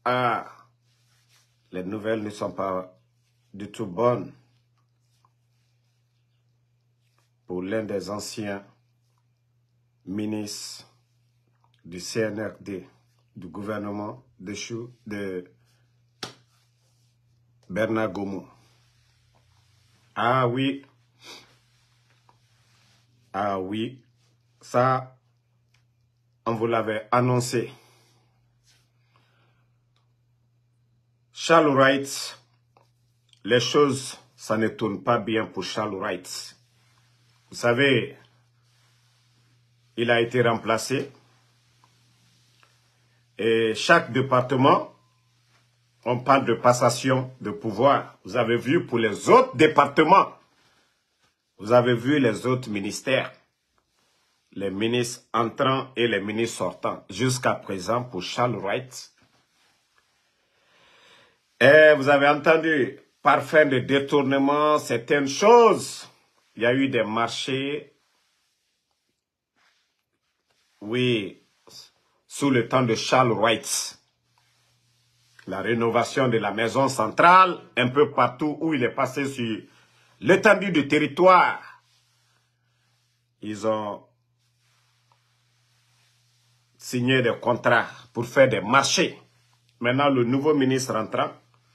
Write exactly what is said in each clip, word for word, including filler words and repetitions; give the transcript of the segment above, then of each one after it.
Ah, les nouvelles ne sont pas du tout bonnes pour l'un des anciens ministres du C N R D, du gouvernement de, Chou, de Bernard Goumou. Ah oui, ah oui, ça, on vous l'avait annoncé. Charles Wright, les choses, ça ne tourne pas bien pour Charles Wright. Vous savez, il a été remplacé et chaque département, on parle de passation de pouvoir. Vous avez vu pour les autres départements, vous avez vu les autres ministères, les ministres entrants et les ministres sortants. Jusqu'à présent, pour Charles Wright, et vous avez entendu, par fin de détournement, certaines choses. Il y a eu des marchés, oui, sous le temps de Charles Wright. La rénovation de la maison centrale, un peu partout où il est passé sur l'étendue du territoire. Ils ont signé des contrats pour faire des marchés. Maintenant, le nouveau ministre entrant,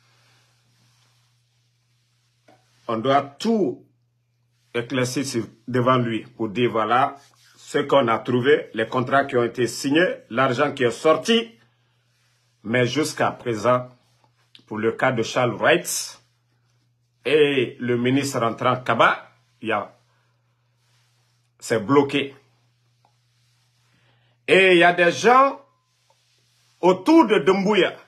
on doit tout éclaircir devant lui pour dire voilà ce qu'on a trouvé, les contrats qui ont été signés, l'argent qui est sorti. Mais jusqu'à présent, pour le cas de Charles Wright et le ministre entrant Kaba, il y a c'est bloqué. Et il y a des gens autour de Doumbouya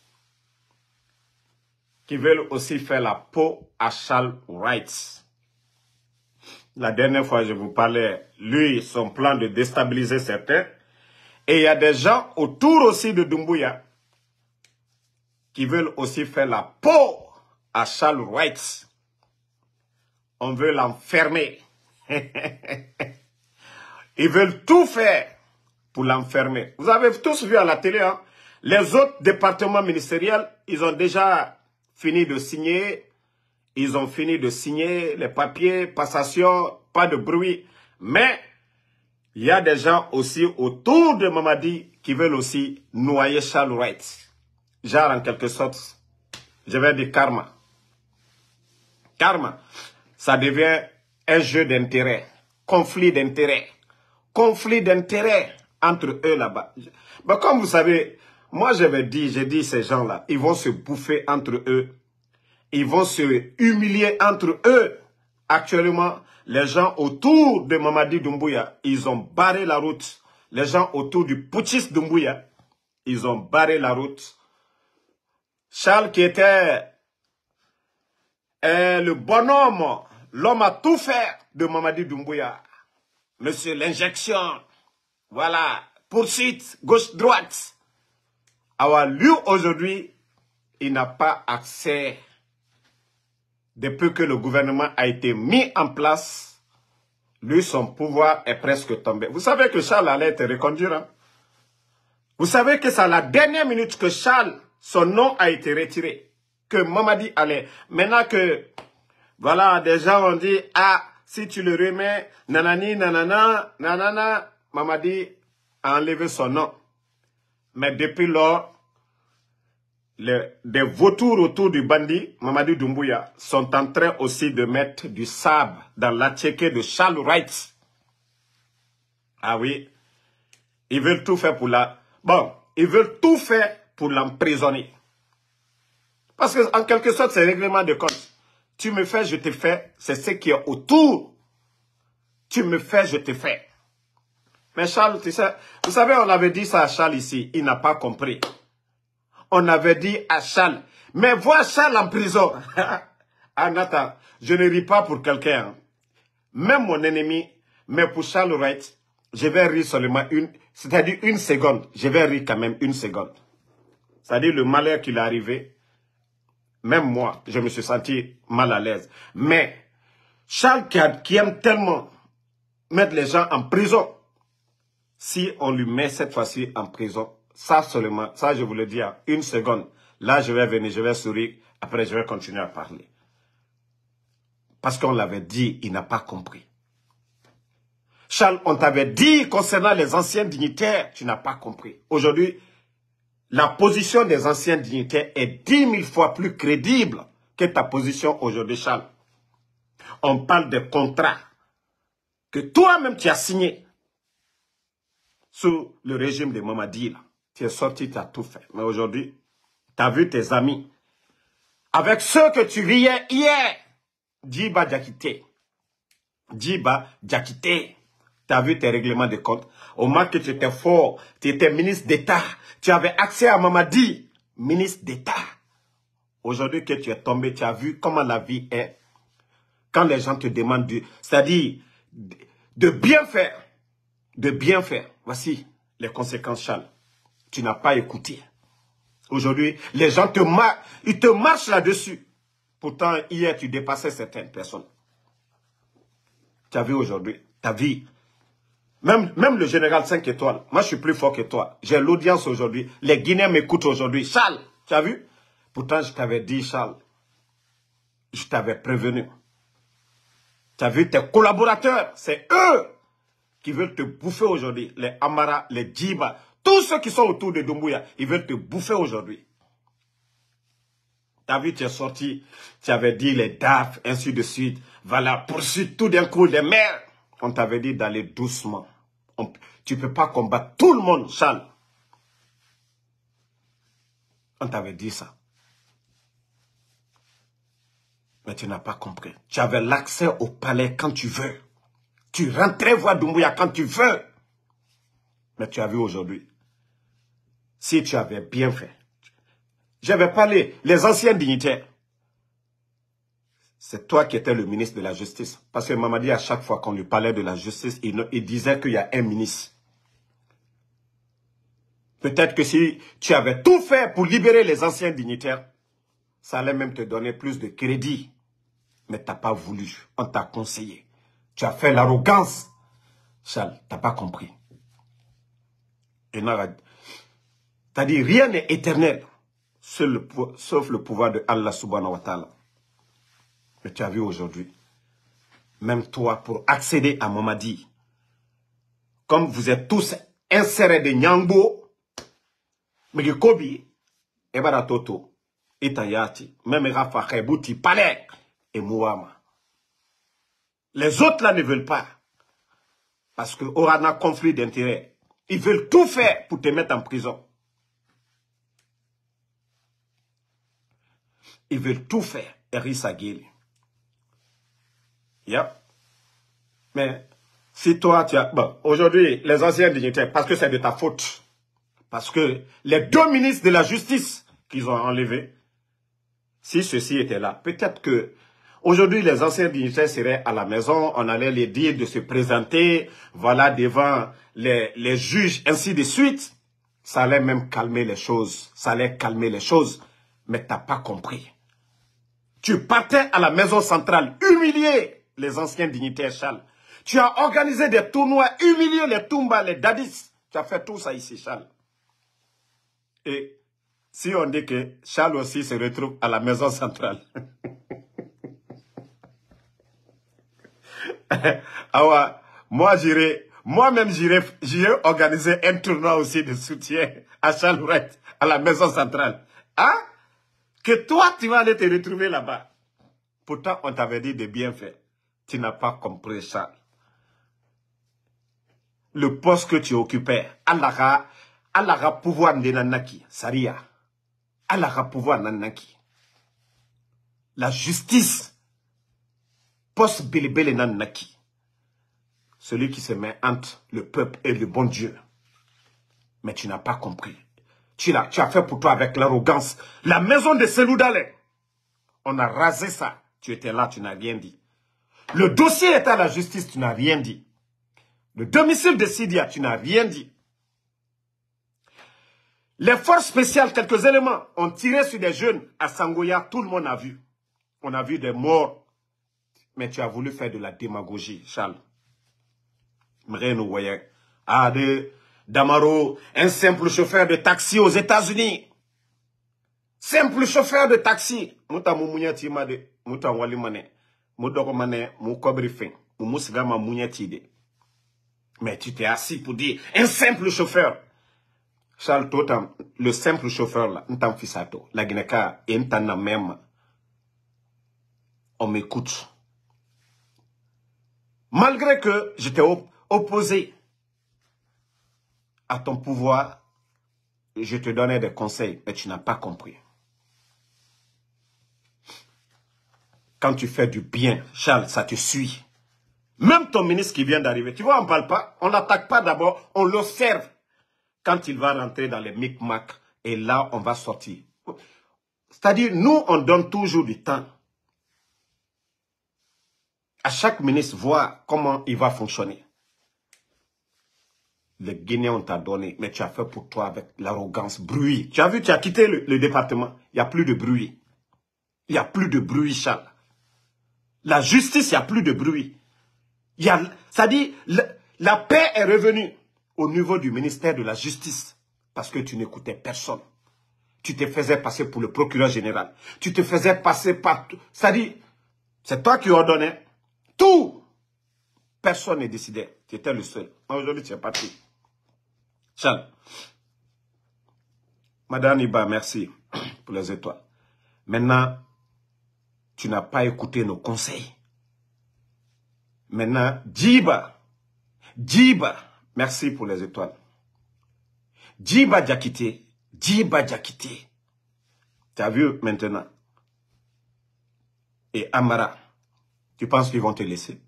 qui veulent aussi faire la peau à Charles Wright. La dernière fois, je vous parlais, lui, son plan de déstabiliser certains. Et il y a des gens autour aussi de Doumbouya qui veulent aussi faire la peau à Charles Wright. On veut l'enfermer. Ils veulent tout faire pour l'enfermer. Vous avez tous vu à la télé, hein? Les autres départements ministériels, ils ont déjà fini de signer, ils ont fini de signer les papiers, passation, pas de bruit. Mais il y a des gens aussi autour de Mamadi qui veulent aussi noyer Charles Wright. Genre en quelque sorte, je vais dire karma. Karma, ça devient un jeu d'intérêt, conflit d'intérêt, conflit d'intérêt entre eux là-bas. Mais comme vous savez, moi j'avais dit, j'ai dit ces gens-là, ils vont se bouffer entre eux. Ils vont se humilier entre eux. Actuellement, les gens autour de Mamadi Doumbouya, ils ont barré la route. Les gens autour du putschiste Doumbouya, ils ont barré la route. Charles qui était euh, le bonhomme, l'homme à tout faire de Mamadi Doumbouya. Monsieur l'injection, voilà, poursuite, gauche-droite. Alors lui aujourd'hui, il n'a pas accès. Depuis que le gouvernement a été mis en place, lui, son pouvoir est presque tombé. Vous savez que Charles allait être reconduit. Hein? Vous savez que c'est à la dernière minute que Charles, son nom a été retiré. Que Mamadi allait. Maintenant que, voilà, des gens ont dit, ah, si tu le remets, nanani, nanana, nanana, Mamadi a enlevé son nom. Mais depuis lors, Les, des vautours autour du bandit, Mamadi Doumbouya, sont en train aussi de mettre du sable dans l'attiéké de Charles Wright. Ah oui, ils veulent tout faire pour la... Bon, ils veulent tout faire pour l'emprisonner. Parce que en quelque sorte, c'est règlement de compte. Tu me fais, je te fais, c'est ce qui est autour. Tu me fais, je te fais. Mais Charles, tu sais, vous savez, on avait dit ça à Charles ici, il n'a pas compris. On avait dit à Charles, mais vois Charles en prison. Ah Nathan, je ne ris pas pour quelqu'un. Même mon ennemi, mais pour Charles Wright, je vais rire seulement une, c'est-à-dire une seconde. Je vais rire quand même une seconde. C'est-à-dire le malheur qui est arrivé, même moi, je me suis senti mal à l'aise. Mais Charles qui, a, qui aime tellement mettre les gens en prison, si on lui met cette fois-ci en prison, Ça seulement, ça je vous le dis en une seconde. Là, je vais venir, je vais sourire. Après, je vais continuer à parler. Parce qu'on l'avait dit, il n'a pas compris. Charles, on t'avait dit concernant les anciens dignitaires, tu n'as pas compris. Aujourd'hui, la position des anciens dignitaires est dix mille fois plus crédible que ta position aujourd'hui, Charles. On parle de contrats que toi-même tu as signé sous le régime de Mamadi. Là. Tu es sorti, tu as tout fait. Mais aujourd'hui, tu as vu tes amis. Avec ceux que tu riais hier, Djiba Diakité. Djiba Diakité. Tu as vu tes règlements de compte. Au moment que tu étais fort, tu étais ministre d'État. Tu avais accès à Mamadi, ministre d'État. Aujourd'hui que tu es tombé, tu as vu comment la vie est. Quand les gens te demandent, de, c'est-à-dire de bien faire, de bien faire. Voici les conséquences, Charles. Tu n'as pas écouté. Aujourd'hui, les gens te marchent, ils te marchent là-dessus. Pourtant, hier, tu dépassais certaines personnes. Tu as vu aujourd'hui, ta vie. Même, même le général cinq étoiles, moi je suis plus fort que toi. J'ai l'audience aujourd'hui. Les Guinéens m'écoutent aujourd'hui. Charles, tu as vu? Pourtant, je t'avais dit, Charles, je t'avais prévenu. Tu as vu tes collaborateurs, c'est eux qui veulent te bouffer aujourd'hui. Les Amara, les Djiba, tous ceux qui sont autour de Doumbouya, ils veulent te bouffer aujourd'hui. Tu as vu, tu es sorti, tu avais dit les D A F, ainsi de suite. Voilà, poursuite tout d'un coup les maires. On t'avait dit d'aller doucement. On, tu ne peux pas combattre tout le monde, Charles. On t'avait dit ça. Mais tu n'as pas compris. Tu avais l'accès au palais quand tu veux. Tu rentrais voir Doumbouya quand tu veux. Mais tu as vu aujourd'hui. Si tu avais bien fait. J'avais parlé, les anciens dignitaires. C'est toi qui étais le ministre de la Justice. Parce que Mamadi, à chaque fois qu'on lui parlait de la justice, il, il disait qu'il y a un ministre. Peut-être que si tu avais tout fait pour libérer les anciens dignitaires, ça allait même te donner plus de crédit. Mais tu n'as pas voulu. On t'a conseillé. Tu as fait l'arrogance. Charles, tu n'as pas compris. Tu as dit, rien n'est éternel, sauf le pouvoir de Allah subhanahu wa ta'ala. Mais tu as vu aujourd'hui, même toi, pour accéder à Mamadi, comme vous êtes tous insérés de Nyangbo, Migikobi, Ebaratoto, Itayati, même Rafa Khebouti, Palais et Mouama. Les autres là ne veulent pas. Parce qu'il y aura un conflit d'intérêts. Ils veulent tout faire pour te mettre en prison. Ils veulent tout faire. Erissa Guili. Yep. Mais si toi, tu as... Bon, aujourd'hui, les anciens dignitaires, parce que c'est de ta faute. Parce que les deux ministres de la justice qu'ils ont enlevés, si ceux-ci étaient là, peut-être que aujourd'hui, les anciens dignitaires seraient à la maison, on allait les dire de se présenter, voilà, devant les, les juges, ainsi de suite. Ça allait même calmer les choses. Ça allait calmer les choses. Mais tu n'as pas compris. Tu partais à la maison centrale, humilier les anciens dignitaires, Charles. Tu as organisé des tournois, humilié les Toumba, les Dadis. Tu as fait tout ça ici, Charles. Et si on dit que Charles aussi se retrouve à la maison centrale. Alors, moi, j'irai, moi-même, j'irai organiser un tournoi aussi de soutien à Charles Ourette, à la maison centrale. Hein? Que toi, tu vas aller te retrouver là-bas. Pourtant, on t'avait dit de bien faire. Tu n'as pas compris, Charles. Le poste que tu occupais, Allah a pouvoir de nanaki, Saria. Allah a pouvoir nanaki. La justice, poste belebele nanaki. Celui qui se met entre le peuple et le bon Dieu. Mais tu n'as pas compris. Tu, l'as, tu as fait pour toi avec l'arrogance. La maison de Seloudalé, on a rasé ça. Tu étais là, tu n'as rien dit. Le dossier était à la justice, tu n'as rien dit. Le domicile de Sidia, tu n'as rien dit. Les forces spéciales, quelques éléments, ont tiré sur des jeunes à Sangoya, tout le monde a vu. On a vu des morts. Mais tu as voulu faire de la démagogie, Charles. Ah, de, Damaro, un simple chauffeur de taxi aux États-Unis. Simple chauffeur de taxi. Mouta moumunyati made, mouta wali mane, moudoko mane, mou kobri fin, mou mousgama mouniati de. Mais tu t'es assis pour dire, un simple chauffeur. Charles Totam, le simple chauffeur là, n'tam fisato, la Guineka, et n'tana même. On m'écoute. Malgré que j'étais op opposé à ton pouvoir, je te donnais des conseils, mais tu n'as pas compris. Quand tu fais du bien, Charles, ça te suit. Même ton ministre qui vient d'arriver, tu vois, on ne parle pas, on n'attaque pas d'abord, on l'observe. Quand il va rentrer dans les micmacs, et là, on va sortir. C'est-à-dire, nous, on donne toujours du temps. À chaque ministre, voir comment il va fonctionner. Les Guinéens, on t'a donné, mais tu as fait pour toi avec l'arrogance, bruit. Tu as vu, tu as quitté le, le département. Il n'y a plus de bruit. Il n'y a plus de bruit, Charles. La justice, il n'y a plus de bruit. Il y a, ça dit, la, la paix est revenue au niveau du ministère de la Justice. Parce que tu n'écoutais personne. Tu te faisais passer pour le procureur général. Tu te faisais passer par... Ça dit, c'est toi qui ordonnais. Tout. Personne ne décidait. Tu étais le seul. Aujourd'hui, tu es parti. Charles. Madame Iba, merci pour les étoiles. Maintenant, tu n'as pas écouté nos conseils. Maintenant, Djiba, Djiba, merci pour les étoiles. Djiba Diakité, Djiba Diakité. Tu as vu maintenant. Et Amara, tu penses qu'ils vont te laisser?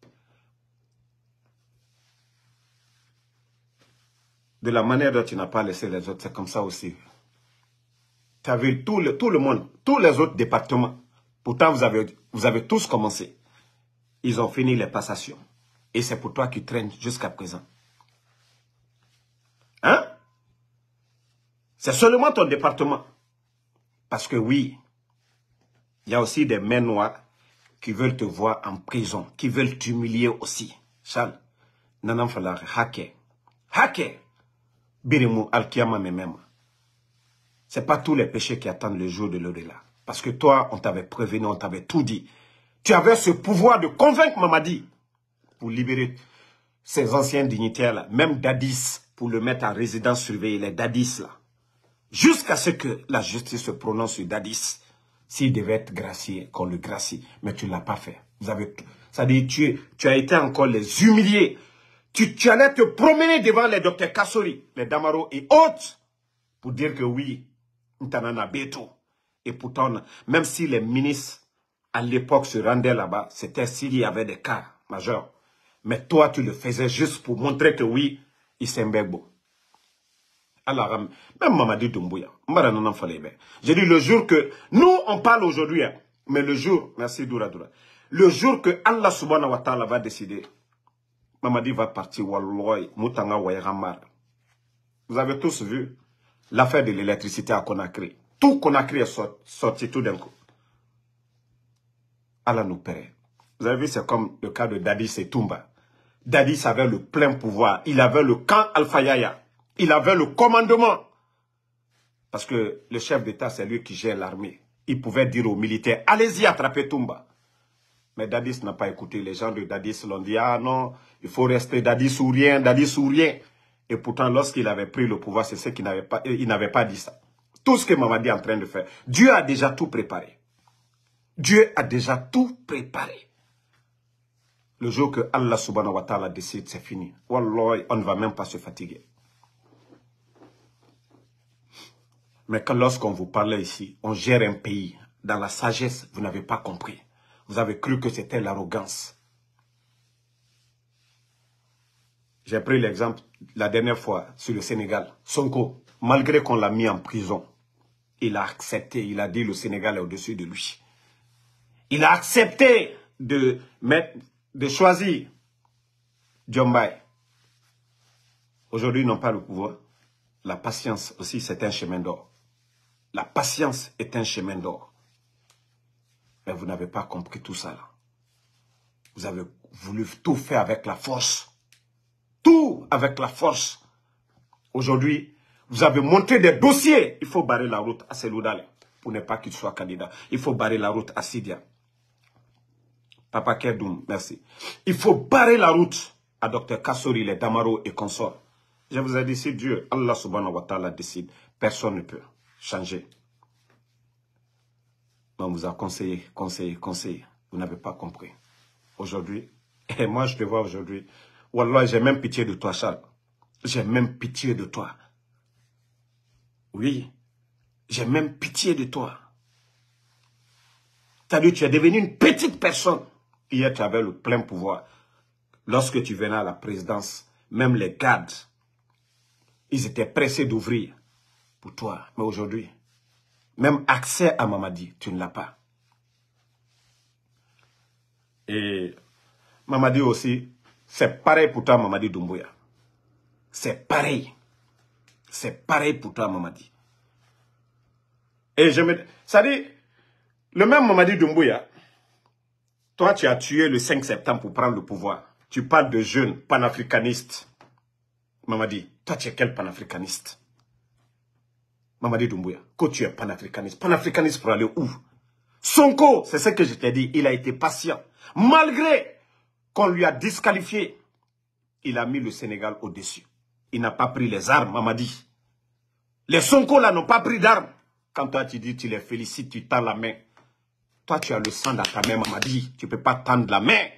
De la manière dont tu n'as pas laissé les autres, c'est comme ça aussi. Tu as vu tout le, tout le monde, tous les autres départements. Pourtant, vous avez, vous avez tous commencé. Ils ont fini les passations. Et c'est pour toi qui traînes jusqu'à présent. Hein? C'est seulement ton département. Parce que oui, il y a aussi des mains noires qui veulent te voir en prison, qui veulent t'humilier aussi. Charles, nanam falare, hake. Hake. Birimu alkiyama memema. Ce n'est pas tous les péchés qui attendent le jour de l'au-delà. Parce que toi, on t'avait prévenu, on t'avait tout dit. Tu avais ce pouvoir de convaincre Mamadi pour libérer ces anciens dignitaires-là, même Dadis, pour le mettre en résidence surveillée, les Dadis là. Jusqu'à ce que la justice se prononce sur Dadis. S'il devait être gracié, qu'on le gracie. Mais tu ne l'as pas fait. Vous avez tout. C'est-à-dire, tu, tu as été encore les humilier. Tu, tu allais te promener devant les docteurs Kassori, les Damaro et autres, pour dire que oui, Ntanana Beto. Et pourtant, même si les ministres, à l'époque, se rendaient là-bas, c'était s'il y avait des cas majeurs. Mais toi, tu le faisais juste pour montrer que oui, il s'embegbo. Alors, même Mamadi Doumbouya, j'ai dit le jour que, nous, on parle aujourd'hui, hein, mais le jour, merci Doura Doura, le jour que Allah subhanahu wa ta'ala va décider, Mamadi va partir, Walloy, Moutanga Wayramar. Vous avez tous vu l'affaire de l'électricité à Conakry. Tout Conakry est sorti tout d'un coup. Allah nous paierait. Vous avez vu, c'est comme le cas de Dadis et Toumba. Dadis avait le plein pouvoir. Il avait le camp Alpha Yaya. Il avait le commandement. Parce que le chef d'État, c'est lui qui gère l'armée. Il pouvait dire aux militaires, allez-y attraper Toumba. Mais Dadis n'a pas écouté. Les gens de Dadis l'ont dit, ah non, il faut rester Dadis ou rien, Dadis ou rien. Et pourtant, lorsqu'il avait pris le pouvoir, c'est ce qu'il n'avait pas, il n'avait pas dit ça. Tout ce que Mamadi est en train de faire, Dieu a déjà tout préparé. Dieu a déjà tout préparé. Le jour que Allah subhanahu wa ta'ala décide, c'est fini. Wallah, on ne va même pas se fatiguer. Mais quand lorsqu'on vous parlait ici, on gère un pays. Dans la sagesse, vous n'avez pas compris. Vous avez cru que c'était l'arrogance. J'ai pris l'exemple la dernière fois sur le Sénégal. Sonko, malgré qu'on l'a mis en prison, il a accepté, il a dit le Sénégal est au-dessus de lui. Il a accepté de, mettre, de choisir Diomaye. Aujourd'hui, ils n'ont pas le pouvoir. La patience aussi, c'est un chemin d'or. La patience est un chemin d'or. Mais vous n'avez pas compris tout ça. Là. Vous avez voulu tout faire avec la force. Tout avec la force. Aujourd'hui, vous avez montré des dossiers. Il faut barrer la route à Seloudal pour ne pas qu'il soit candidat. Il faut barrer la route à Sidia. Papa Kerdoum, merci. Il faut barrer la route à Docteur Kassori, les Damaro et consorts. Je vous ai dit, si Dieu, Allah subhanahu wa ta'ala décide, personne ne peut changer. On vous a conseillé, conseillé, conseillé. Vous n'avez pas compris. Aujourd'hui, et moi je te vois aujourd'hui, Wallah, j'ai même pitié de toi, Charles. J'ai même pitié de toi. Oui, j'ai même pitié de toi. C'est-à-dire tu es devenu une petite personne. Hier, tu avais le plein pouvoir. Lorsque tu venais à la présidence, même les gardes, ils étaient pressés d'ouvrir pour toi. Mais aujourd'hui, même accès à Mamadi, tu ne l'as pas. Et Mamadi aussi, c'est pareil pour toi, Mamadi Doumbouya. C'est pareil. C'est pareil pour toi, Mamadi. Et je me... Ça dit, le même Mamadi Doumbouya, toi, tu as tué le cinq septembre pour prendre le pouvoir. Tu parles de jeunes panafricanistes. Mamadi, toi, tu es quel panafricaniste? Mamadi Doumbouya, que tu es panafricaniste. Panafricaniste pour aller où? Sonko, c'est ce que je t'ai dit, il a été patient. Malgré qu'on lui a disqualifié, il a mis le Sénégal au-dessus. Il n'a pas pris les armes, Mamadi. Les Sonko là n'ont pas pris d'armes. Quand toi tu dis, tu les félicites, tu tends la main. Toi tu as le sang dans ta main, Mamadi. Tu ne peux pas tendre la main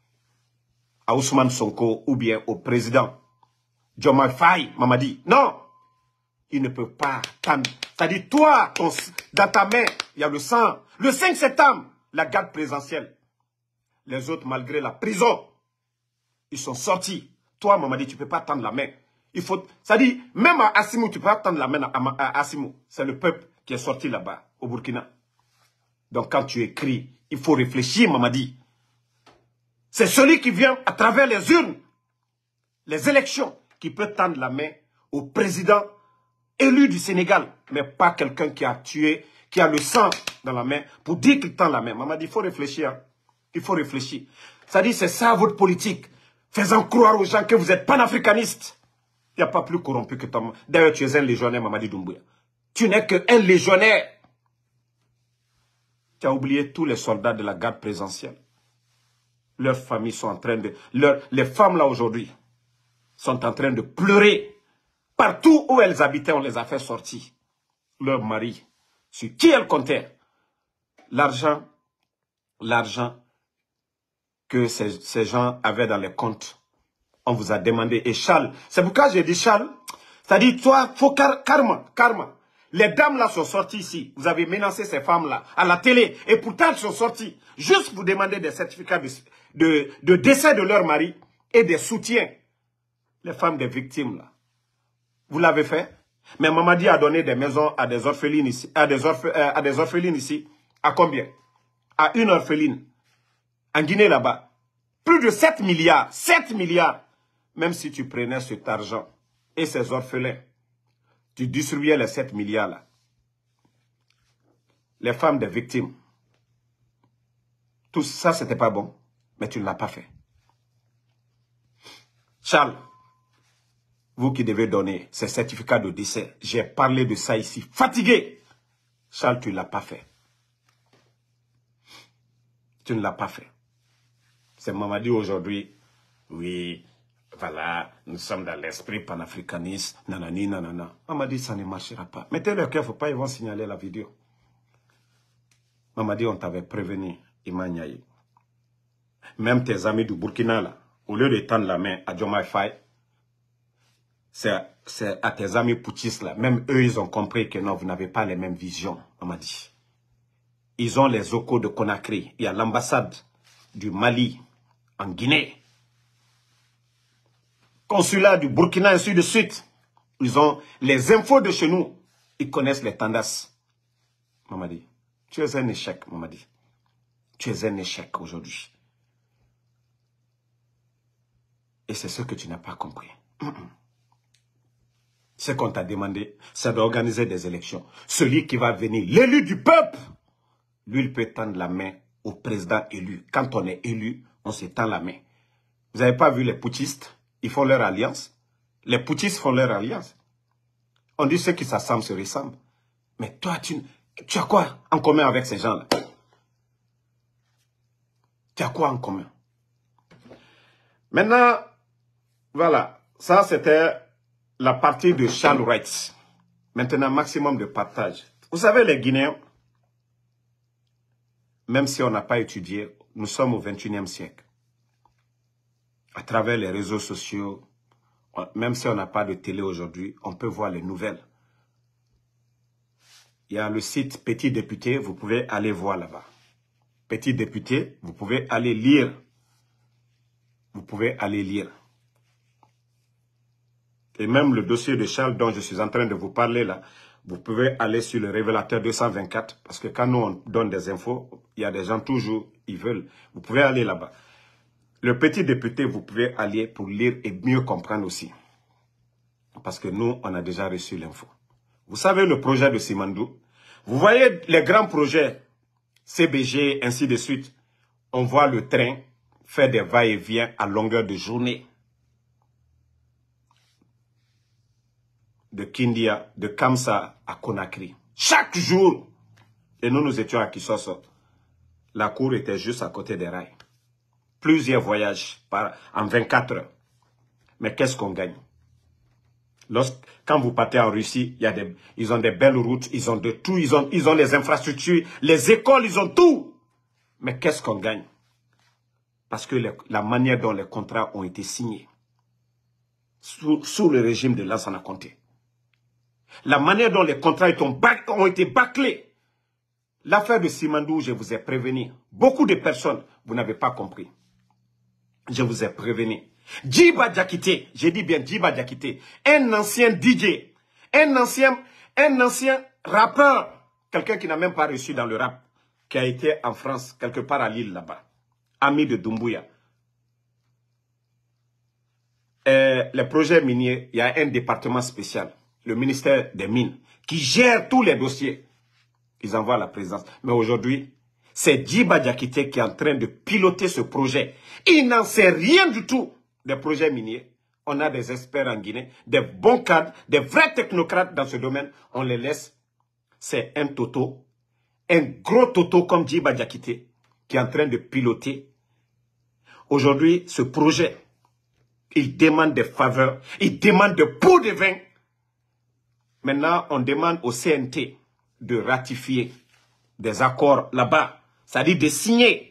à Ousmane Sonko ou bien au président Diomaye Faye, Mamadi. Non, il ne peut pas tendre. C'est-à-dire toi, ton, dans ta main, il y a le sang. Le cinq septembre, la garde présidentielle. Les autres, malgré la prison, ils sont sortis. Toi, Mamadi, tu ne peux pas tendre la main. Il faut, c'est-à-dire, même à Assimou, tu ne peux pas tendre la main à, à, à Assimou. C'est le peuple qui est sorti là-bas, au Burkina. Donc, quand tu écris, il faut réfléchir, Mamadi. C'est celui qui vient à travers les urnes, les élections, qui peut tendre la main au président élu du Sénégal, mais pas quelqu'un qui a tué, qui a le sang dans la main, pour dire qu'il tend la main. Mamadi, il faut réfléchir. Il faut réfléchir. C'est-à-dire, c'est ça votre politique. Faisant croire aux gens que vous êtes panafricaniste. Il n'y a pas plus corrompu que toi. D'ailleurs, tu es un légionnaire, Mamadi Doumbouya. Tu n'es qu'un légionnaire. Tu as oublié tous les soldats de la garde présidentielle. Leurs familles sont en train de... Leur, les femmes là aujourd'hui sont en train de pleurer. Partout où elles habitaient, on les a fait sortir. Leurs maris, sur qui elles comptaient. L'argent, l'argent que ces, ces gens avaient dans les comptes. On vous a demandé. Et Charles, c'est pourquoi j'ai dit Charles, c'est-à-dire toi, faut car, karma, karma. Les dames là sont sorties ici. Vous avez menacé ces femmes là à la télé. Et pourtant elles sont sorties. Juste pour demander des certificats de, de, de décès de leur mari et des soutiens. Les femmes des victimes là. Vous l'avez fait. Mais Mamadi a donné des maisons à des orphelines ici. À des, orphe, euh, à des orphelines ici. À combien? À une orpheline. En Guinée là-bas. Plus de sept milliards. sept milliards. Même si tu prenais cet argent et ces orphelins, tu distribuais les sept milliards là. Les femmes des victimes. Tout ça, c'était pas bon. Mais tu ne l'as pas fait. Charles, vous qui devez donner ces certificats de décès, j'ai parlé de ça ici. Fatigué. Charles, tu ne l'as pas fait. Tu ne l'as pas fait. C'est Mamadi aujourd'hui. Oui. Voilà, nous sommes dans l'esprit panafricaniste, nanani, nanana. Mamadi, ça ne marchera pas. Mettez-le qu'il ne faut pas, ils vont signaler la vidéo. Mamadi, on t'avait prévenu, Imanyaï. Même tes amis du Burkina, là, au lieu de tendre la main à Diomaye Faye, c'est à tes amis poutistes, là. Même eux, ils ont compris que non, vous n'avez pas les mêmes visions, Mamadi. Ils ont les ocos de Conakry. Il y a l'ambassade du Mali en Guinée. Consulat du Burkina, ainsi de suite. Ils ont les infos de chez nous. Ils connaissent les tendances. Mamadi, tu es un échec, Mamadi. Tu es un échec aujourd'hui. Et c'est ce que tu n'as pas compris. Mm -mm. Ce qu'on t'a demandé, c'est d'organiser des élections. Celui qui va venir, l'élu du peuple, lui, il peut tendre la main au président élu. Quand on est élu, on se tend la main. Vous n'avez pas vu les poutistes? Ils font leur alliance. Les poutistes font leur alliance. On dit ceux qui s'assemblent se ressemblent. Mais toi, tu, tu as quoi en commun avec ces gens-là? Tu as quoi en commun? Maintenant, voilà. Ça, c'était la partie de Charles Wright. Maintenant, maximum de partage. Vous savez, les Guinéens, même si on n'a pas étudié, nous sommes au vingt et unième siècle. À travers les réseaux sociaux, même si on n'a pas de télé aujourd'hui, on peut voir les nouvelles. Il y a le site Petit Député, vous pouvez aller voir là-bas. Petit Député, vous pouvez aller lire. Vous pouvez aller lire. Et même le dossier de Charles dont je suis en train de vous parler là, vous pouvez aller sur le révélateur deux cent vingt-quatre, parce que quand nous on donne des infos, il y a des gens toujours, ils veulent. Vous pouvez aller là-bas. Le Petit Député, vous pouvez aller pour lire et mieux comprendre aussi. Parce que nous, on a déjà reçu l'info. Vous savez le projet de Simandou? Vous voyez les grands projets, C B G, ainsi de suite. On voit le train faire des va-et-vient à longueur de journée. De Kindia, de Kamsa à Conakry. Chaque jour. Et nous, nous étions à Kisosso. La cour était juste à côté des rails. Plusieurs voyages par, en vingt-quatre heures. Mais qu'est-ce qu'on gagne? Lorsque, quand vous partez en Russie, il y a des, ils ont des belles routes, ils ont de tout, ils ont, ils ont les infrastructures, les écoles, ils ont tout. Mais qu'est-ce qu'on gagne? Parce que les, la manière dont les contrats ont été signés, sous, sous le régime de Lansana Conté, la manière dont les contrats ont été bâclés, l'affaire de Simandou, je vous ai prévenu, beaucoup de personnes, vous n'avez pas compris. Je vous ai prévenu. Djiba Diakité, j'ai dit bien Djiba Diakité, un ancien D J, un ancien, un ancien rappeur, quelqu'un qui n'a même pas reçu dans le rap, qui a été en France, quelque part à Lille là-bas, ami de Doumbouya. Euh, les projets miniers, il y a un département spécial, le ministère des Mines, qui gère tous les dossiers. Ils envoient à la présidence. Mais aujourd'hui, c'est Djiba Diakité qui est en train de piloter ce projet. Il n'en sait rien du tout des projets miniers. On a des experts en Guinée, des bons cadres, des vrais technocrates dans ce domaine. On les laisse. C'est un toto, un gros toto comme Djiba Diakité qui est en train de piloter. Aujourd'hui, ce projet, il demande des faveurs, il demande des pots de vin. Maintenant, on demande au C N T de ratifier des accords là-bas, c'est-à-dire de signer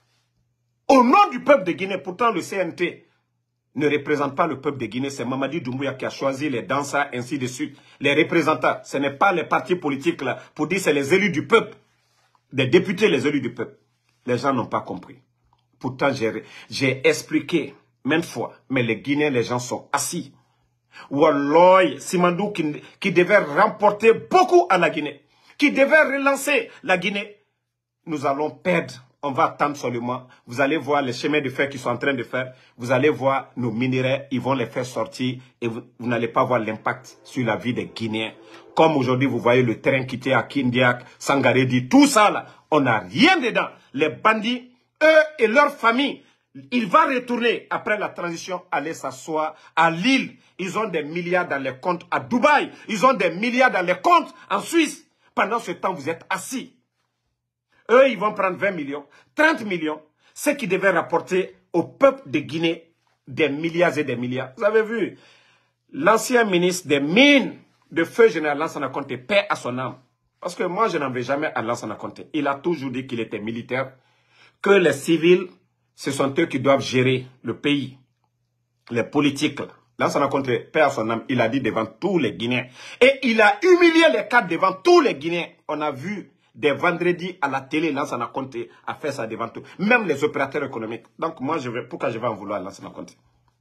au nom du peuple de Guinée. Pourtant, le C N T ne représente pas le peuple de Guinée. C'est Mamadi Doumbouya qui a choisi les danseurs, ainsi de suite. Les représentants, ce n'est pas les partis politiques là, pour dire c'est les élus du peuple. Des députés, les élus du peuple. Les gens n'ont pas compris. Pourtant, j'ai expliqué maintes fois, mais les Guinéens, les gens sont assis. Walloy, Simandou qui, qui devait remporter beaucoup à la Guinée, qui devait relancer la Guinée. Nous allons perdre. On va attendre seulement. Vous allez voir les chemins de fer qu'ils sont en train de faire. Vous allez voir nos minéraux, ils vont les faire sortir et vous, vous n'allez pas voir l'impact sur la vie des Guinéens. Comme aujourd'hui, vous voyez le train quitter à Kindiak, Sangaredi, tout ça là, on n'a rien dedans. Les bandits, eux et leurs familles, ils vont retourner après la transition, aller s'asseoir à Lille. Ils ont des milliards dans les comptes à Dubaï. Ils ont des milliards dans les comptes en Suisse. Pendant ce temps, vous êtes assis. Eux, ils vont prendre vingt millions, trente millions, ce qui devait rapporter au peuple de Guinée des milliards et des milliards. Vous avez vu, l'ancien ministre des Mines de feu général Lansana Conté, paix à son âme. Parce que moi, je n'en vais jamais à Lansana Conté. Il a toujours dit qu'il était militaire, que les civils, ce sont eux qui doivent gérer le pays, les politiques. Lansana Conté, paix à son âme, il a dit devant tous les Guinéens. Et il a humilié les cadres devant tous les Guinéens. On a vu des vendredis à la télé, Lansana Conté a fait ça devant tout. Même les opérateurs économiques. Donc moi, je vais, pourquoi je vais en vouloir à Lansana Conté?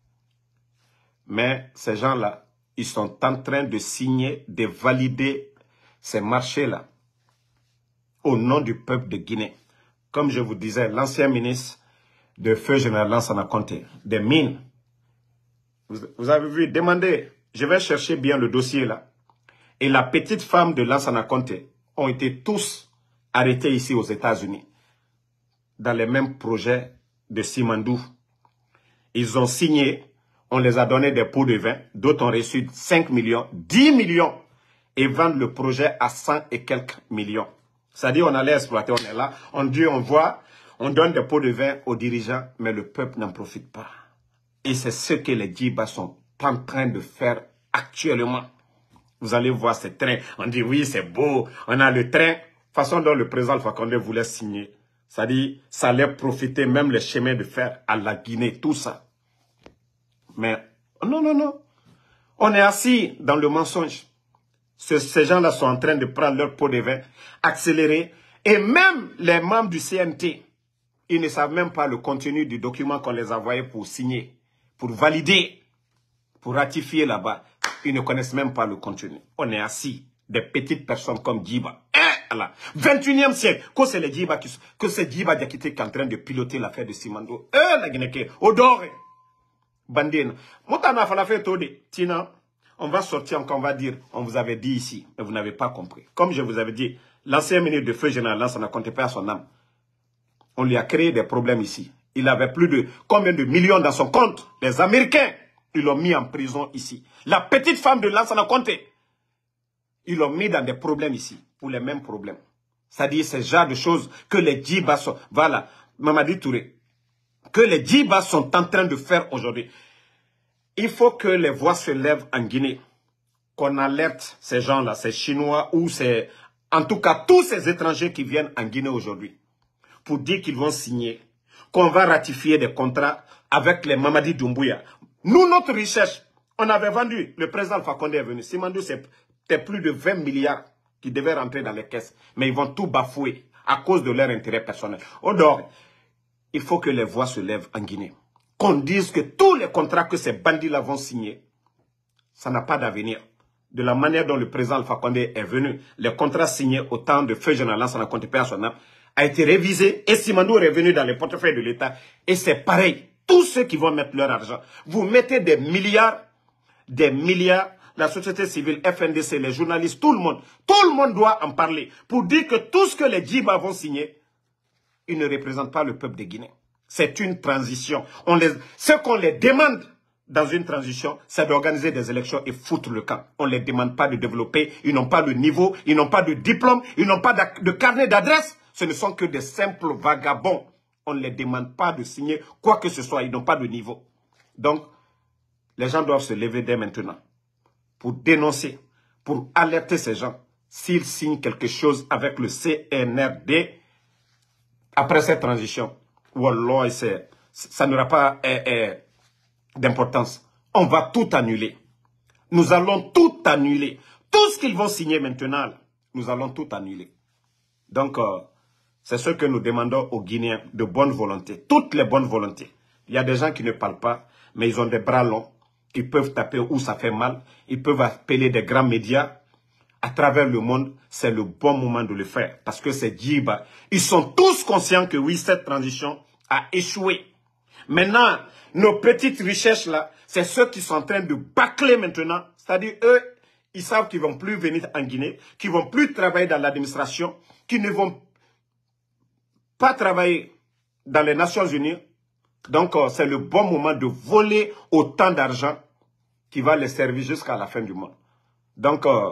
Mais ces gens-là, ils sont en train de signer, de valider ces marchés-là au nom du peuple de Guinée. Comme je vous disais, l'ancien ministre de feu général Lansana Conté, des mines. Vous, vous avez vu, demandez, je vais chercher bien le dossier là. Et la petite femme de Lansana Conté ont été tous arrêtés ici aux États-Unis dans les mêmes projets de Simandou. Ils ont signé, on les a donné des pots de vin, d'autres ont reçu cinq millions, dix millions et vendent le projet à cent et quelques millions. C'est-à-dire, on allait exploiter, on est là, on dit, on voit, on donne des pots de vin aux dirigeants, mais le peuple n'en profite pas. Et c'est ce que les Djiba sont en train de faire actuellement. Vous allez voir ces trains, on dit oui, c'est beau, on a le train, façon dont le président Alpha Condé voulait signer. C'est-à-dire, ça allait profiter même les chemins de fer à la Guinée, tout ça. Mais non, non, non. On est assis dans le mensonge. Ce, ces gens-là sont en train de prendre leur pot de vin, accélérer. Et même les membres du C N T, ils ne savent même pas le contenu du document qu'on les a envoyé pour signer, pour valider, pour ratifier là-bas. Ils ne connaissent même pas le contenu. On est assis, des petites personnes comme Djiba. Eh, là, vingt et unième siècle, que c'est les Djiba qui que c'est Djiba Diakité qui est en train de piloter l'affaire de Simandou. Eh, la Guinée, Odore. Bandine. Moutana Falafé Tode. Tina, on va sortir encore, on va dire, on vous avait dit ici, mais vous n'avez pas compris. Comme je vous avais dit, l'ancien ministre de Feu Général Lance n'a compté pas à son âme. On lui a créé des problèmes ici. Il avait plus de combien de millions dans son compte. Les Américains, ils l'ont mis en prison ici. La petite femme de Lance n'a compté. Ils l'ont mis dans des problèmes ici, pour les mêmes problèmes. C'est-à-dire, ce genre de choses que les Djiba sont, voilà, Mamadi Touré, que les Djiba sont en train de faire aujourd'hui. Il faut que les voix se lèvent en Guinée, qu'on alerte ces gens-là, ces Chinois ou ces, en tout cas tous ces étrangers qui viennent en Guinée aujourd'hui, pour dire qu'ils vont signer, qu'on va ratifier des contrats avec les Mamadi Doumbouya. Nous, notre recherche, on avait vendu, le président Alpha Condé est venu, Simandou, c'était plus de vingt milliards qui devaient rentrer dans les caisses, mais ils vont tout bafouer à cause de leur intérêt personnel. Au dehors, il faut que les voix se lèvent en Guinée. Qu'on dise que tous les contrats que ces bandits-là vont signer, ça n'a pas d'avenir. De la manière dont le président Alpha Condé est venu, les contrats signés au temps de Feu Général Lance, on a compté pas à son âme, a été révisé et Simandou est revenu dans les portefeuilles de l'État. Et c'est pareil. Tous ceux qui vont mettre leur argent, vous mettez des milliards, des milliards, la société civile, F N D C, les journalistes, tout le monde, tout le monde doit en parler pour dire que tout ce que les Djiba vont signer, ils ne représentent pas le peuple de Guinée. C'est une transition. On les, ce qu'on les demande dans une transition, c'est d'organiser des élections et foutre le camp. On ne les demande pas de développer, ils n'ont pas le niveau, ils n'ont pas de diplôme, ils n'ont pas de carnet d'adresse. Ce ne sont que des simples vagabonds. On ne les demande pas de signer quoi que ce soit, ils n'ont pas de niveau. Donc, les gens doivent se lever dès maintenant pour dénoncer, pour alerter ces gens. S'ils signent quelque chose avec le C N R D, après cette transition, wallah, ça n'aura pas eh, eh, d'importance. On va tout annuler. Nous allons tout annuler. Tout ce qu'ils vont signer maintenant, nous allons tout annuler. Donc, euh, c'est ce que nous demandons aux Guinéens de bonne volonté. Toutes les bonnes volontés. Il y a des gens qui ne parlent pas, mais ils ont des bras longs. Ils peuvent taper où ça fait mal. Ils peuvent appeler des grands médias. À travers le monde, c'est le bon moment de le faire. Parce que c'est Djiba. Ils sont tous conscients que oui, cette transition a échoué. Maintenant, nos petites recherches-là, c'est ceux qui sont en train de bâcler maintenant. C'est-à-dire, eux, ils savent qu'ils ne vont plus venir en Guinée, qu'ils ne vont plus travailler dans l'administration, qu'ils ne vont pas travailler dans les Nations Unies. Donc, euh, c'est le bon moment de voler autant d'argent qui va les servir jusqu'à la fin du monde. Donc, euh,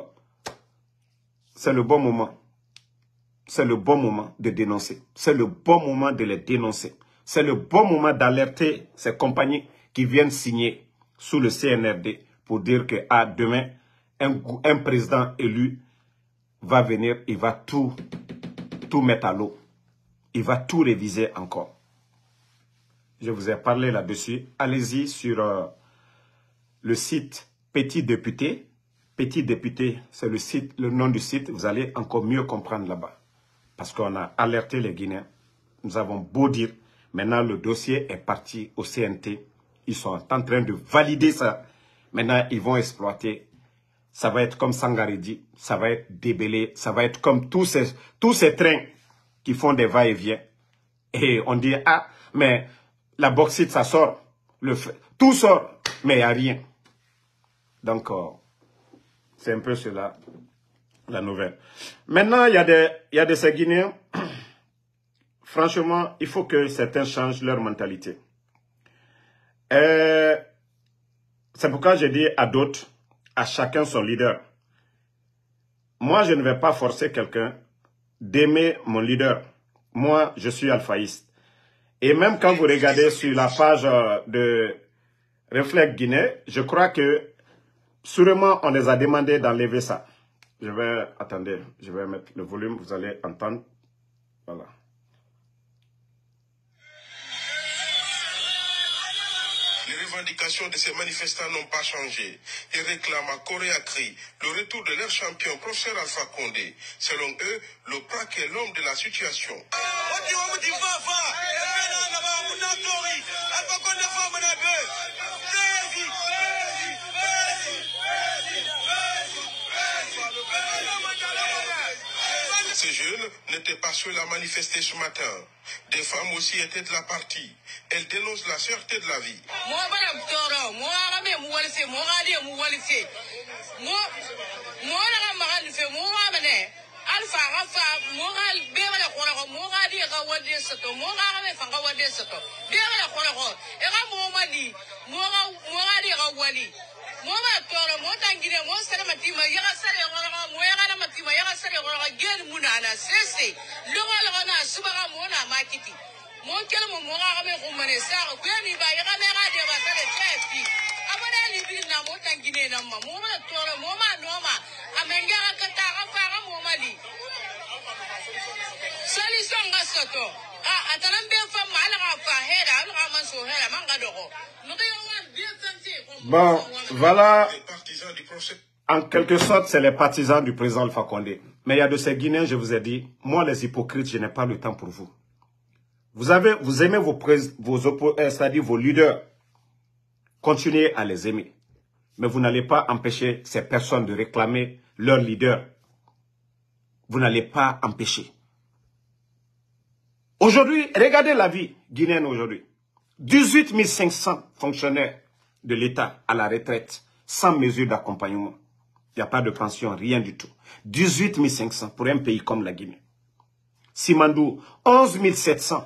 c'est le bon moment. C'est le bon moment de dénoncer. C'est le bon moment de les dénoncer. C'est le bon moment d'alerter ces compagnies qui viennent signer sous le C N R D pour dire que ah, demain, un, un président élu va venir, il va tout, tout mettre à l'eau. Il va tout réviser encore. Je vous ai parlé là-dessus. Allez-y sur euh, le site Petit Député. Petit Député, c'est le site, le nom du site. Vous allez encore mieux comprendre là-bas. Parce qu'on a alerté les Guinéens. Nous avons beau dire, maintenant le dossier est parti au C N T. Ils sont en train de valider ça. Maintenant, ils vont exploiter. Ça va être comme Sangaredi. Ça va être débellé. Ça va être comme tous ces, tous ces trains qui font des va-et-vient. Et on dit, ah, mais la bauxite, ça sort. Le, tout sort, mais il n'y a rien. Donc, euh, c'est un peu cela, la nouvelle. Maintenant, il y a des, il y a des ces Guinéens. Franchement, il faut que certains changent leur mentalité. C'est pourquoi j'ai dit à d'autres, à chacun son leader. moi, je ne vais pas forcer quelqu'un d'aimer mon leader. Moi, je suis alphaïste. Et même quand vous regardez sur la page de Reflect Guinée, je crois que sûrement on les a demandé d'enlever ça. Je vais, attendez, je vais mettre le volume, vous allez entendre. Voilà. Les revendications de ces manifestants n'ont pas changé. Ils réclament à Corée-à-Cri le retour de leur champion, professeur Alpha Condé. Selon eux, le P A C est l'homme de la situation. Ces jeunes n'étaient pas seuls à manifester ce matin. Des femmes aussi étaient de la partie. Elles dénoncent la sûreté de la vie. Bon, voilà, en quelque sorte, c'est les partisans du président Alpha Condé. Mais il y a de ces Guinéens, je vous ai dit, moi les hypocrites, je n'ai pas le temps pour vous. Vous avez, vous aimez vos, vos, c'est-à-dire vos leaders, continuez à les aimer. Mais vous n'allez pas empêcher ces personnes de réclamer leur leader. Vous n'allez pas empêcher. Aujourd'hui, regardez la vie guinéenne aujourd'hui. dix-huit mille cinq cents fonctionnaires de l'État à la retraite, sans mesure d'accompagnement. Il n'y a pas de pension, rien du tout. dix-huit mille cinq cents pour un pays comme la Guinée. Simandou, onze mille sept cents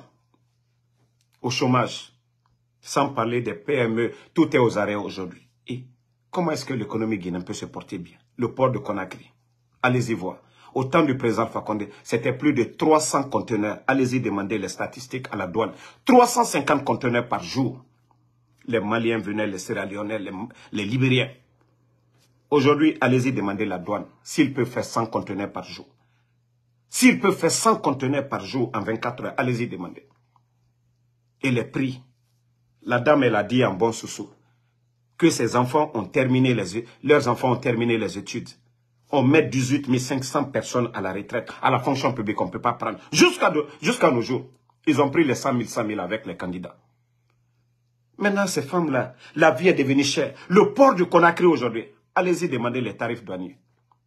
au chômage. Sans parler des P M E, tout est aux arrêts aujourd'hui. Et comment est-ce que l'économie guinéenne peut se porter bien? Le port de Conakry, allez-y voir. Au temps du président Alpha Condé, c'était plus de trois cents conteneurs. Allez-y demander les statistiques à la douane. trois cent cinquante conteneurs par jour. Les Maliens venaient, les Sierra-Léonais, les, les Libériens. Aujourd'hui, allez-y demander la douane s'il peut faire cent conteneurs par jour. S'il peut faire cent conteneurs par jour en vingt-quatre heures, allez-y demander. Et les prix. La dame, elle a dit en bon sous-sous que ses enfants ont terminé les, leurs enfants ont terminé les études. On met dix-huit mille cinq cents personnes à la retraite, à la fonction publique, on ne peut pas prendre. Jusqu'à jusqu'à nos jours, ils ont pris les cent mille, cent mille avec les candidats. Maintenant, ces femmes-là, la vie est devenue chère. Le port du Conakry aujourd'hui, allez-y demander les tarifs douaniers.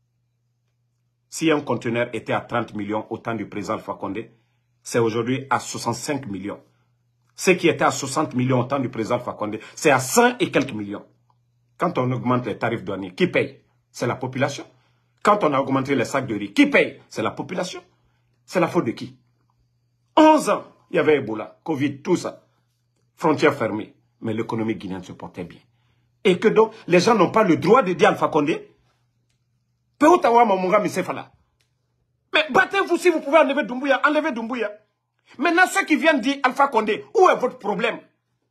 Si un conteneur était à trente millions au temps du président Alpha Condé, c'est aujourd'hui à soixante-cinq millions. Ce qui était à soixante millions au temps du président Alpha Condé, c'est à cent et quelques millions. Quand on augmente les tarifs douaniers, qui paye? C'est la population. Quand on a augmenté les sacs de riz, qui paye? C'est la population. C'est la faute de qui? onze ans, il y avait Ebola, Covid, tout ça. Frontières fermées. Mais l'économie guinéenne se portait bien. Et que donc, les gens n'ont pas le droit de dire Alpha Condé. Mais battez-vous si vous pouvez enlever Doumbouya, enlevez Doumbouya. Maintenant, ceux qui viennent dire Alpha Condé, où est votre problème?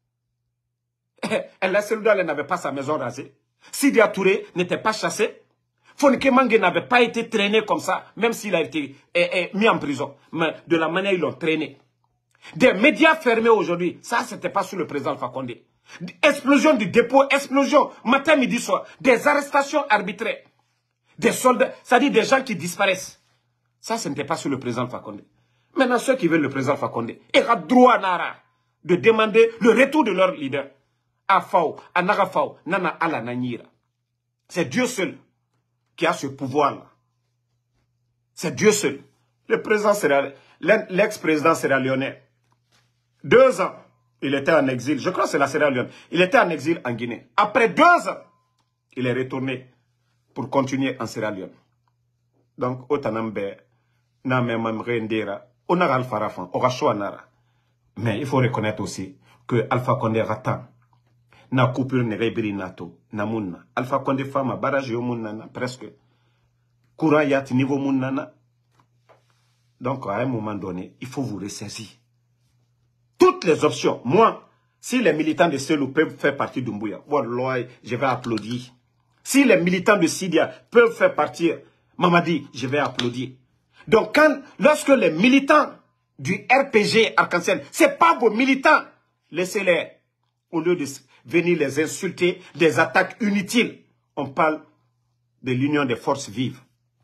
La Selouda n'avait pas sa maison rasée. Sidia Touré n'était pas chassé. Fonike Mange n'avait pas été traîné comme ça, même s'il a été eh, eh, mis en prison. Mais de la manière ils l'ont traîné. Des médias fermés aujourd'hui, ça c'était pas sous le président Alpha Condé. Explosion du dépôt, explosion, matin, midi, soir. Des arrestations arbitraires. Des soldats, c'est-à-dire des gens qui disparaissent. Ça, ce n'était pas sous le président Alpha Condé. Maintenant, ceux qui veulent le président Alpha Condé, ils ont droit Nara de demander le retour de leur leader. À Fao, à Nagafao, Nana Ala Nanyira. C'est Dieu seul qui a ce pouvoir-là. C'est Dieu seul. Le président sera, l'ex-président sierra-léonais, deux ans, il était en exil. Je crois que c'est la Sierra Leone. Il était en exil en Guinée. Après deux ans, il est retourné pour continuer en Sierra Leone. Donc, Otanambe, Namemam Rendera, on a Alpha Rafan, on a Nara. Mais il faut reconnaître aussi que Alpha Condé Ratan, na coupure ne rebiri nato, na munna. Alpha Condé fama barrage yo munna presque. courant yacht niveau Mounana. Donc, à un moment donné, il faut vous ressaisir. Toutes les options. Moi, si les militants de Selou peuvent faire partie d'Umbuya, Wallah, je vais applaudir. Si les militants de Sidia peuvent faire partie Mamadi, je vais applaudir. Donc, quand, lorsque les militants du R P G Arc-en-Ciel, ce n'est pas vos militants, laissez-les, au lieu de venir les insulter, des attaques inutiles. On parle de l'union des forces vives.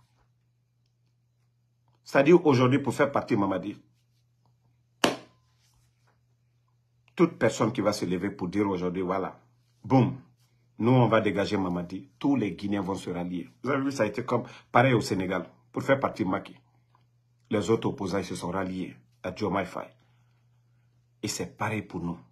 C'est-à-dire aujourd'hui, pour faire partie Mamadi, toute personne qui va se lever pour dire aujourd'hui, voilà, boum, nous on va dégager Mamadi, tous les Guinéens vont se rallier. Vous avez vu, ça a été comme pareil au Sénégal, pour faire partie Macky. Les autres opposants ils se sont ralliés à Diomaye Faye. Et c'est pareil pour nous.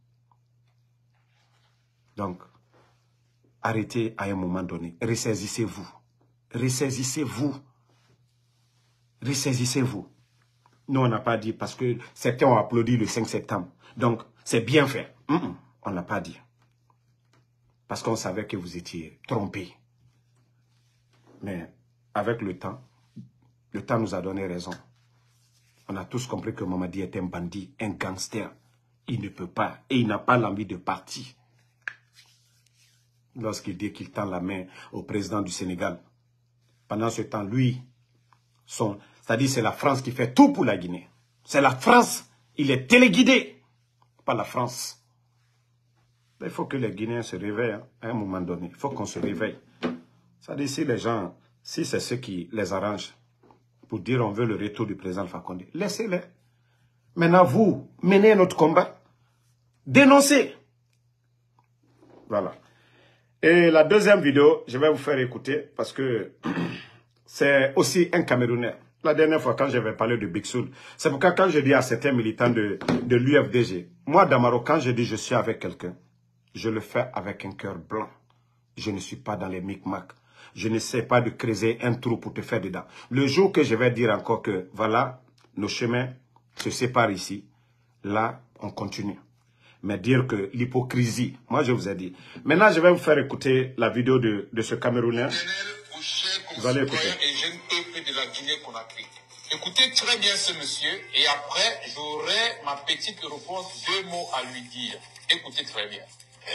Donc, arrêtez à un moment donné, ressaisissez-vous, ressaisissez-vous, ressaisissez-vous. Nous, on n'a pas dit parce que certains ont applaudi le cinq septembre. Donc, c'est bien fait. Mm-mm, on n'a pas dit. Parce qu'on savait que vous étiez trompés. Mais avec le temps, le temps nous a donné raison. On a tous compris que Mamadi est un bandit, un gangster. Il ne peut pas, et il n'a pas l'envie de partir. Lorsqu'il dit qu'il tend la main au président du Sénégal. Pendant ce temps, lui, son, c'est-à-dire c'est la France qui fait tout pour la Guinée. C'est la France, il est téléguidé par la France. Mais il faut que les Guinéens se réveillent hein, à un moment donné. Il faut qu'on se réveille. C'est-à-dire si les gens, si c'est ce qui les arrange, pour dire on veut le retour du président Alpha Condé, laissez-les. Maintenant, vous, menez notre combat. Dénoncez. Voilà. Et la deuxième vidéo, je vais vous faire écouter parce que c'est aussi un Camerounais. La dernière fois, quand j'avais parlé de Big Soul, c'est pourquoi quand je dis à certains militants de, de l'U F D G, moi, Damaro, quand je dis je suis avec quelqu'un, je le fais avec un cœur blanc. Je ne suis pas dans les micmacs. Je ne sais pas de creuser un trou pour te faire dedans. Le jour que je vais dire encore que, voilà, nos chemins se séparent ici, là, on continue. Mais dire que l'hypocrisie, moi je vous ai dit. Maintenant, je vais vous faire écouter la vidéo de, de ce Camerounais. Vous allez écouter. Et jeune peuple de la Guinée-Conakry. Écoutez très bien ce monsieur et après, j'aurai ma petite réponse, deux mots à lui dire. Écoutez très bien.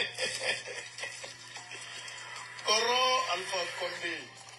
Coro Alpha Condé.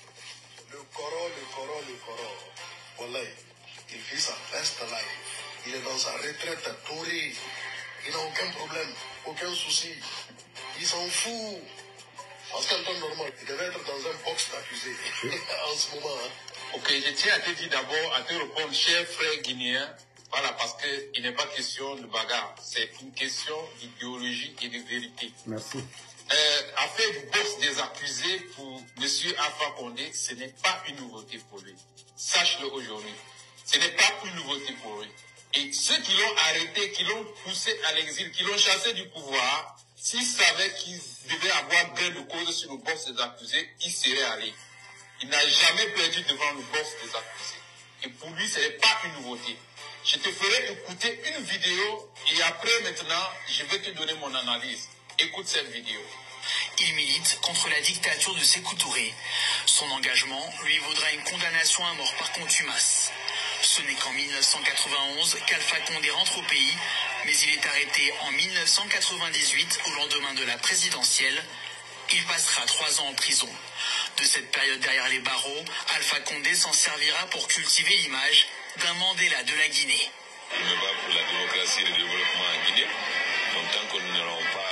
Le Coro, le Coro, le Coro. Voilà, il vit sa best life. Il est dans sa retraite dorée. Il n'a aucun problème, aucun souci. Il s'en fout. Parce qu'en temps normal, il devait être dans un box d'accusés en ce moment. Hein. Ok, je tiens à te dire d'abord, à te répondre, cher frère guinéen, voilà, parce qu'il n'est pas question de bagarre, c'est une question d'idéologie et de vérité. Merci. Euh, affaire du box des accusés pour M. Alpha Condé, ce n'est pas une nouveauté pour lui. Sache-le aujourd'hui. Ce n'est pas une nouveauté pour lui. Et ceux qui l'ont arrêté, qui l'ont poussé à l'exil, qui l'ont chassé du pouvoir, s'ils savaient qu'ils devaient avoir gain de cause sur le boss des accusés, ils seraient allés. Il n'a jamais perdu devant le boss des accusés. Et pour lui, ce n'est pas une nouveauté. Je te ferai écouter une vidéo et après, maintenant, je vais te donner mon analyse. Écoute cette vidéo. Il milite contre la dictature de Sékou Touré. Son engagement lui vaudra une condamnation à mort par contumace. Ce n'est qu'en mille neuf cent quatre-vingt-onze qu'Alpha Condé rentre au pays, mais il est arrêté en mille neuf cent quatre-vingt-dix-huit au lendemain de la présidentielle. Il passera trois ans en prison. De cette période derrière les barreaux, Alpha Condé s'en servira pour cultiver l'image d'un Mandela de la Guinée. Je me bats pour la démocratie et le développement en Guinée. Donc tant que nous n'allons pas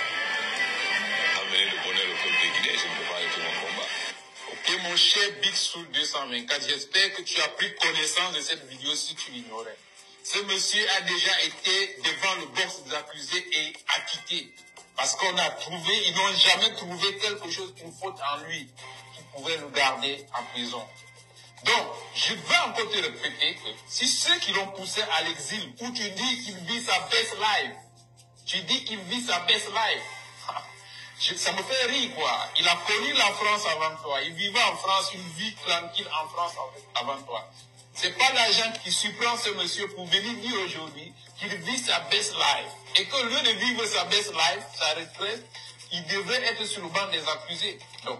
amener le bonheur au peuple de Guinée, je ne peux pas arrêter mon combat. Ok, mon cher Big Soul deux cent vingt-quatre, j'espère que tu as pris connaissance de cette vidéo si tu l'ignorais. Ce monsieur a déjà été devant le box des accusés et acquitté. Parce qu'on a trouvé, ils n'ont jamais trouvé quelque chose, une faute en lui, qui pouvait le garder en prison. Donc, je vais encore te répéter que si ceux qui l'ont poussé à l'exil, où tu dis qu'il vit sa best life, tu dis qu'il vit sa best life, je, ça me fait rire quoi. Il a connu la France avant toi, il vivait en France, une vie tranquille en France avant toi. C'est pas l'argent qui surprend ce monsieur pour venir dire aujourd'hui qu'il vit sa best life. Et qu'au lieu de vivre sa best life, sa retraite, il devrait être sur le banc des accusés. Donc,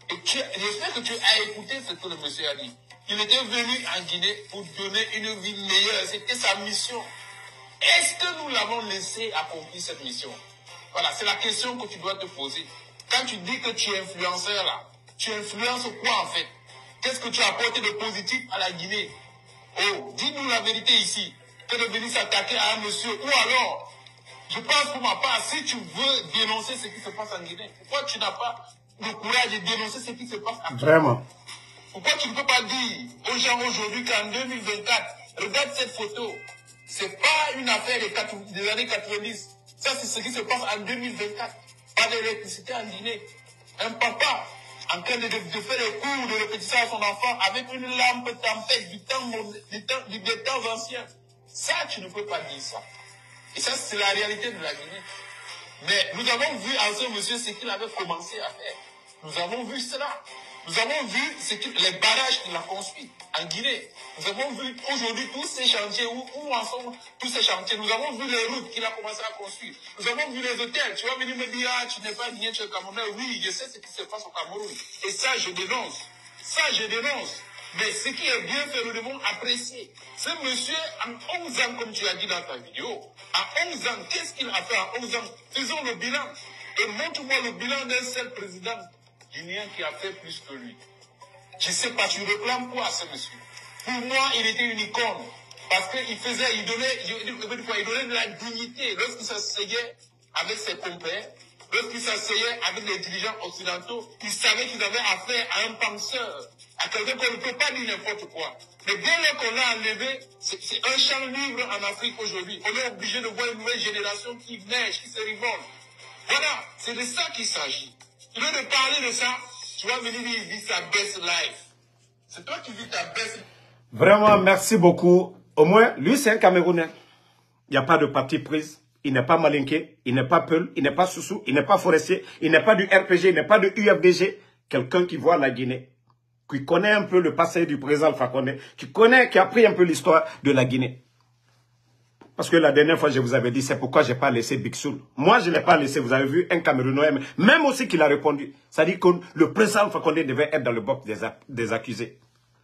Et j'espère que tu as écouté ce que le monsieur a dit. Il était venu en Guinée pour donner une vie meilleure. C'était sa mission. Est-ce que nous l'avons laissé accomplir cette mission? Voilà, c'est la question que tu dois te poser. Quand tu dis que tu es influenceur là, tu influences quoi en fait? Qu'est-ce que tu as apporté de positif à la Guinée? Oh, dis-nous la vérité ici. Que de venir s'attaquer à un monsieur. Ou alors, je pense pour ma part, si tu veux dénoncer ce qui se passe en Guinée, pourquoi tu n'as pas le courage de dénoncer ce qui se passe en Guinée? Vraiment. Pourquoi tu ne peux pas dire aux gens aujourd'hui qu'en deux mille vingt-quatre, regarde cette photo, c'est pas une affaire des, des années quatre-vingt-dix. Ça, c'est ce qui se passe en deux mille vingt-quatre. Pas d'électricité en Guinée. Un papa en train de, de, de faire les cours de répétition à son enfant avec une lampe tempête du temps, du temps, du, des temps anciens. Ça, tu ne peux pas dire ça. Et ça, c'est la réalité de la Guinée. Mais nous avons vu en ce monsieur ce qu'il avait commencé à faire. Nous avons vu cela. Nous avons vu ce que, les barrages qu'il a construits en Guinée. Nous avons vu aujourd'hui tous ces chantiers, où, où en sont tous ces chantiers. Nous avons vu les routes qu'il a commencé à construire. Nous avons vu les hôtels. Tu vas venir me dire, ah, tu n'es pas guinéen, tu es camerounais. Oui, je sais ce qui se passe au Cameroun. Et ça, je dénonce. Ça, je dénonce. Mais ce qui est bien fait, nous devons apprécier. Ce monsieur, en onze ans, comme tu as dit dans ta vidéo, à onze ans, qu'est-ce qu'il a fait en onze ans? Faisons le bilan. Et montre-moi le bilan d'un seul président guinéen qui a fait plus que lui. Je ne sais pas, tu réclames quoi à ce monsieur? Pour moi, il était une icône. Parce qu'il faisait, il donnait, il donnait de la dignité lorsqu'il s'asseyait avec ses compères, lorsqu'il s'asseyait avec les dirigeants occidentaux. Il savait qu'ils avaient affaire à un penseur, à quelqu'un qu'on ne peut pas dire n'importe quoi. Mais dès lors qu'on l'a enlevé, c'est un champ libre en Afrique aujourd'hui. On est obligé de voir une nouvelle génération qui neige, qui se révolte. Voilà, c'est de ça qu'il s'agit. Tu veux de parler de ça, tu vas venir dire, il vit sa best life. C'est toi qui vis ta best life. Vraiment, merci beaucoup. Au moins, lui, c'est un Camerounais. Il n'y a pas de parti prise. Il n'est pas malinqué. Il n'est pas Peul. Il n'est pas Soussou. Il n'est pas Forestier. Il n'est pas du R P G. Il n'est pas de U F D G. Quelqu'un qui voit la Guinée. Qui connaît un peu le passé du président Alpha Condé. Qui connaît, qui a appris un peu l'histoire de la Guinée. Parce que la dernière fois, je vous avais dit, c'est pourquoi je n'ai pas laissé Big Soul. Moi, je ne l'ai pas laissé. Vous avez vu un Camerounais, même aussi qu'il a répondu. Ça dit que le président Alpha Condé devait être dans le box des, des accusés.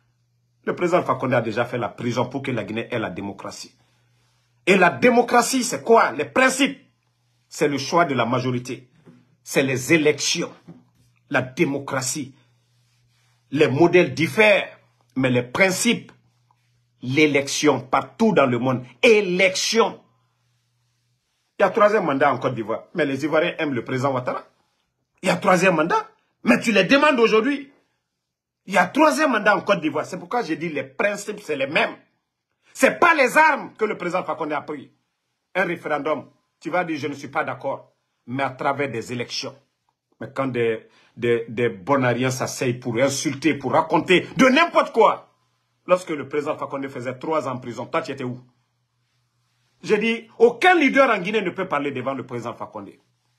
Le président Alpha Condé a déjà fait la prison pour que la Guinée ait la démocratie. Et la démocratie, c'est quoi? Les principes. C'est le choix de la majorité. C'est les élections. La démocratie. Les modèles diffèrent, mais les principes. L'élection partout dans le monde. Élection. Il y a troisième mandat en Côte d'Ivoire. Mais les Ivoiriens aiment le président Ouattara. Il y a troisième mandat. Mais tu les demandes aujourd'hui. Il y a troisième mandat en Côte d'Ivoire. C'est pourquoi j'ai dit les principes, c'est les mêmes. Ce n'est pas les armes que le président Fakonde a pris. Un référendum, tu vas dire je ne suis pas d'accord. Mais à travers des élections. Mais quand des, des, des bonariens s'asseyent pour insulter, pour raconter de n'importe quoi. Lorsque le président Fakonde faisait trois ans en prison, toi tu étais où? J'ai dit, aucun leader en Guinée ne peut parler devant le président Fakonde.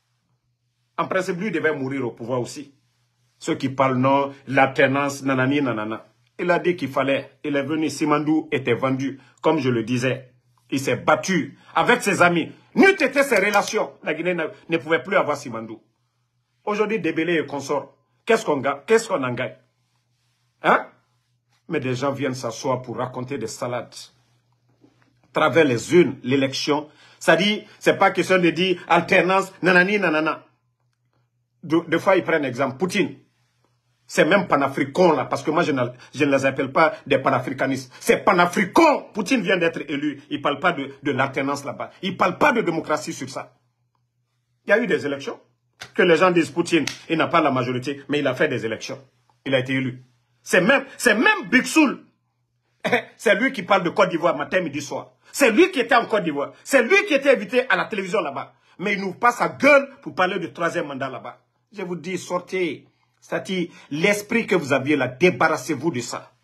En principe, lui devait mourir au pouvoir aussi. Ceux qui parlent non, l'alternance, nanani, nanana. Il a dit qu'il fallait, il est venu, Simandou était vendu, comme je le disais. Il s'est battu avec ses amis. N'eût été ses relations, la Guinée ne, ne pouvait plus avoir Simandou. Aujourd'hui, Débélé et consorts, qu'est-ce qu'on qu'est-ce qu'on en gagne? Hein? Mais des gens viennent s'asseoir pour raconter des salades. À travers les urnes, l'élection. Ça dit, c'est pas question de dire alternance, nanani, nanana. Deux de fois, ils prennent exemple. Poutine. C'est même panafricain là, parce que moi je ne, je ne les appelle pas des panafricanistes. C'est panafricain. Poutine vient d'être élu. Il ne parle pas de, de l'alternance là-bas. Il ne parle pas de démocratie sur ça. Il y a eu des élections. Que les gens disent Poutine, il n'a pas la majorité, mais il a fait des élections. Il a été élu. C'est même, c'est même Big Soul. C'est lui qui parle de Côte d'Ivoire matin, midi, soir. C'est lui qui était en Côte d'Ivoire. C'est lui qui était invité à la télévision là-bas. Mais il nous passe sa gueule pour parler du troisième mandat là-bas. Je vous dis, sortez. C'est-à-dire, l'esprit que vous aviez là, débarrassez-vous de ça.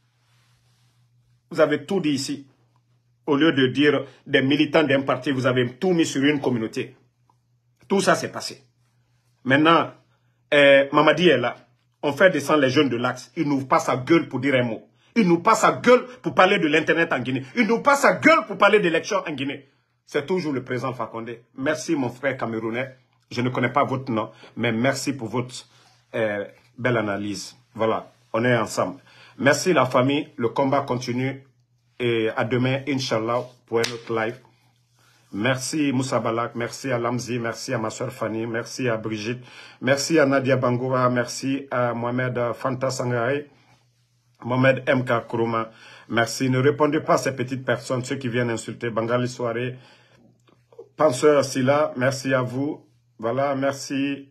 Vous avez tout dit ici. Au lieu de dire des militants d'un parti, vous avez tout mis sur une communauté. Tout ça s'est passé. Maintenant, euh, Mamadi est là. On fait descendre les jeunes de l'Axe. Il nous passe sa gueule pour dire un mot. Il nous passe sa gueule pour parler de l'Internet en Guinée. Il nous passe sa gueule pour parler d'élections en Guinée. C'est toujours le président Fakonde. Merci mon frère camerounais. Je ne connais pas votre nom, mais merci pour votre... Euh, belle analyse. Voilà, on est ensemble. Merci la famille, le combat continue. Et à demain, Inch'Allah, pour un autre live. Merci Moussa Balak, merci à Lamzi, merci à ma soeur Fanny, merci à Brigitte, merci à Nadia Bangoura, merci à Mohamed Fanta Sangaï, Mohamed M K Kourouma. Merci. Ne répondez pas à ces petites personnes, ceux qui viennent insulter. Bangali Soirée, Penseur Silla, merci à vous. Voilà, merci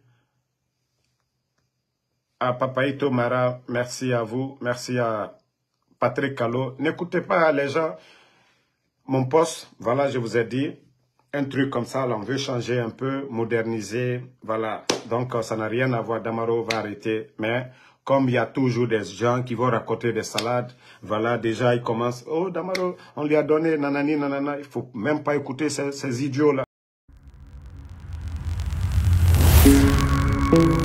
à Papaito Mara, merci à vous. Merci à Patrick Calo. N'écoutez pas les gens. Mon poste, voilà, je vous ai dit, un truc comme ça, là, on veut changer un peu, moderniser, voilà. Donc, ça n'a rien à voir, Damaro va arrêter. Mais, comme il y a toujours des gens qui vont raconter des salades, voilà, déjà, ils commencent, oh, Damaro, on lui a donné, nanani, nanana, il faut même pas écouter ces, ces idiots-là.